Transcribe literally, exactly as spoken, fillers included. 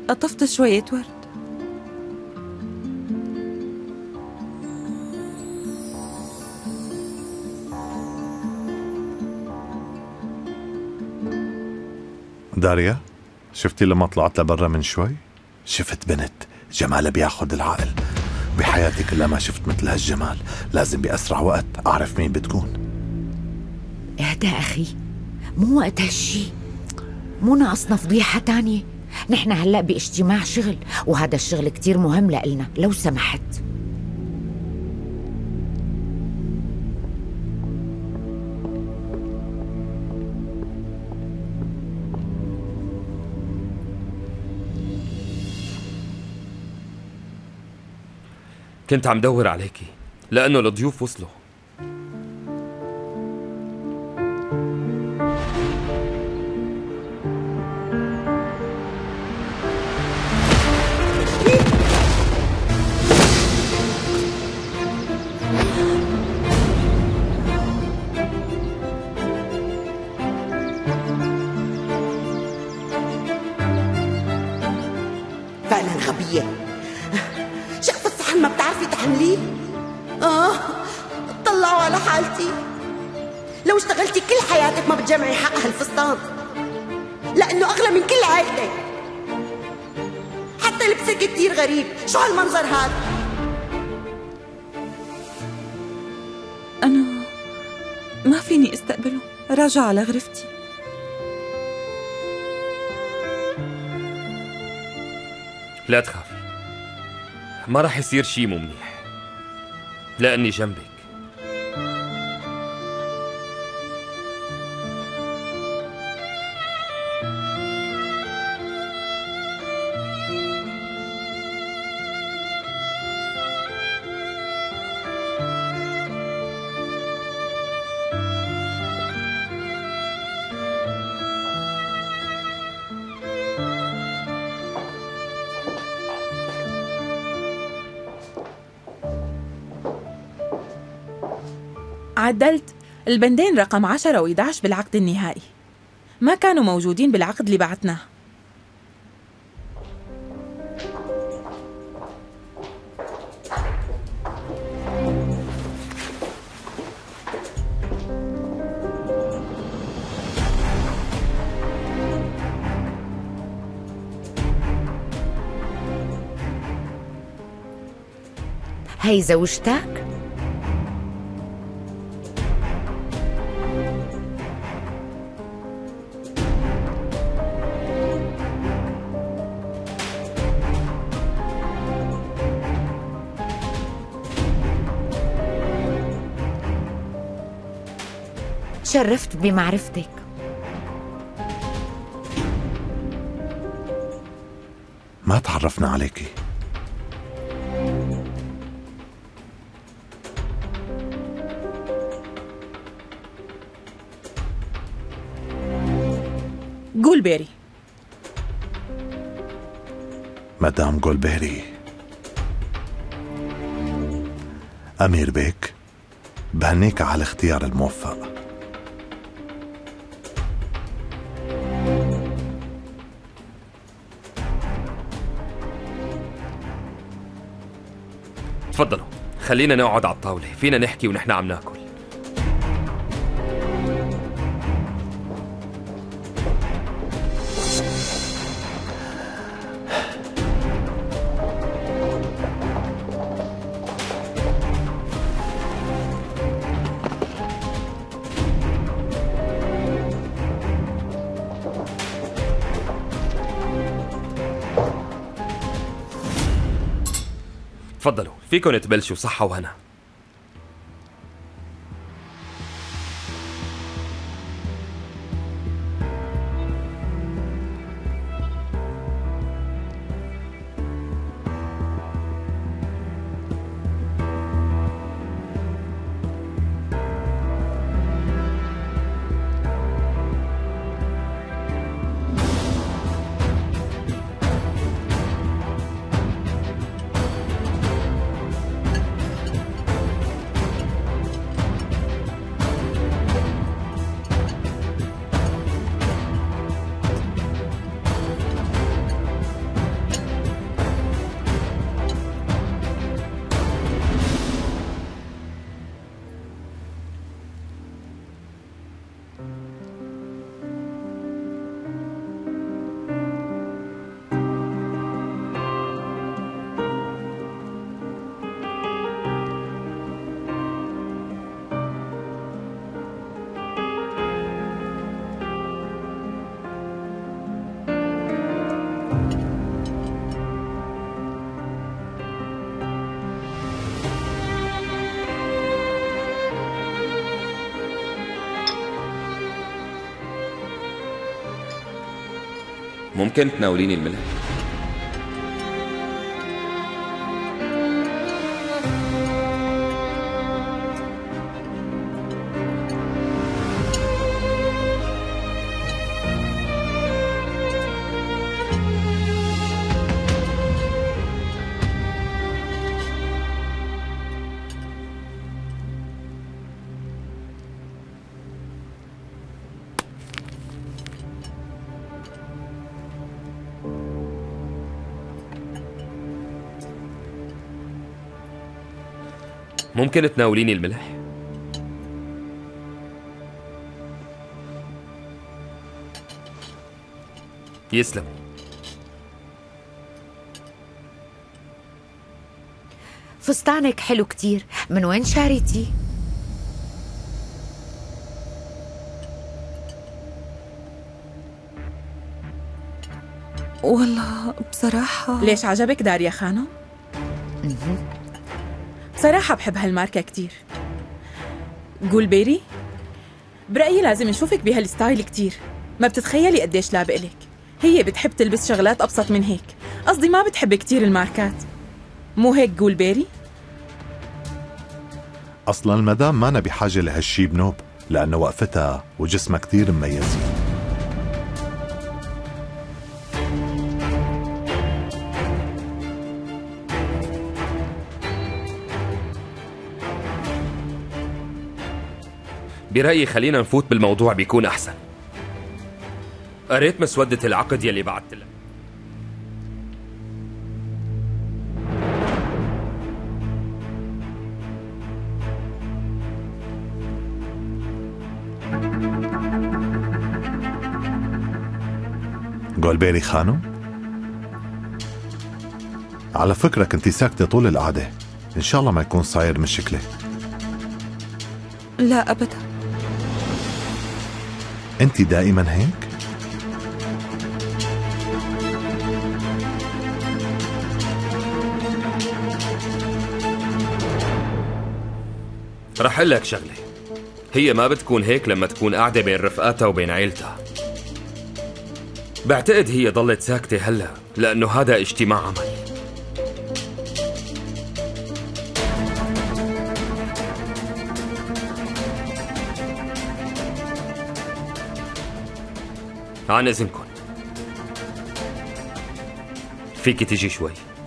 قطفت شوية ورد. داريا، شفتي لما طلعت لبرا من شوي؟ شفت بنت جمالها بياخد العقل. بحياتي كلها ما شفت مثل هالجمال. لازم بأسرع وقت أعرف مين بتكون. اهدى أخي، مو وقت هالشي، مو ناقصنا فضيحة تانية. نحن هلأ باجتماع شغل، وهذا الشغل كتير مهم لإلنا، لو سمحت. كنت عم دور عليكي لأنه الضيوف وصلوا. فعلا غبية. شقف الصحن ما بتعرفي تحمليه؟ آه، طلعوا على حالتي. لو اشتغلتي كل حياتك ما بتجمعي حق هالفستان، لأنه أغلى من كل عائلتك. حتى لبسك كتير غريب. شو هالمنظر هذا؟ أنا ما فيني استقبله، راجع على غرفتي. لا تخافي، ما رح يصير شي مو منيح لأني جنبك. عدلت البندين رقم عشرة وإحدى عشر بالعقد النهائي، ما كانوا موجودين بالعقد اللي بعتناه. هي زوجتك؟ تشرفت بمعرفتك. ما تعرفنا عليكي. جولبيري. مدام جولبيري. أمير بيك، بهنيك على الاختيار الموفق. تفضلوا، خلينا نقعد على الطاولة، فينا نحكي ونحن عم ناكل. تفضلوا، فيكن تبلشوا. صحة وهنا. ممكن تناوليني الملح؟ ممكن تناوليني الملح؟ يسلم. فستانك حلو كتير، من وين شاريتي؟ والله بصراحة ليش عجبك داريا خانم؟ بصراحة بحب هالماركة كتير. جولبيري؟ برأيي لازم نشوفك بهالستايل كتير. ما بتتخيلي قديش لابق لك. هي بتحب تلبس شغلات أبسط من هيك، قصدي ما بتحب كتير الماركات. مو هيك جولبيري؟ اصلا المدام مانا بحاجه لهالشي بنوب، لانه وقفتها وجسمها كثير مميزين. برأيي خلينا نفوت بالموضوع بيكون أحسن. قريت مسودة العقد يلي بعثت لك. جولبيري خانم، على فكرة كنتي ساكتة طول القعدة، إن شاء الله ما يكون صاير مشكلة. لا أبدا. أنت دائما هيك؟ رح أقول لك شغلة، هي ما بتكون هيك لما تكون قاعدة بين رفقاتها وبين عيلتها. بعتقد هي ضلت ساكتة هلا لأنه هذا اجتماع عمل. عن إذنكم، فيك تيجي شوي؟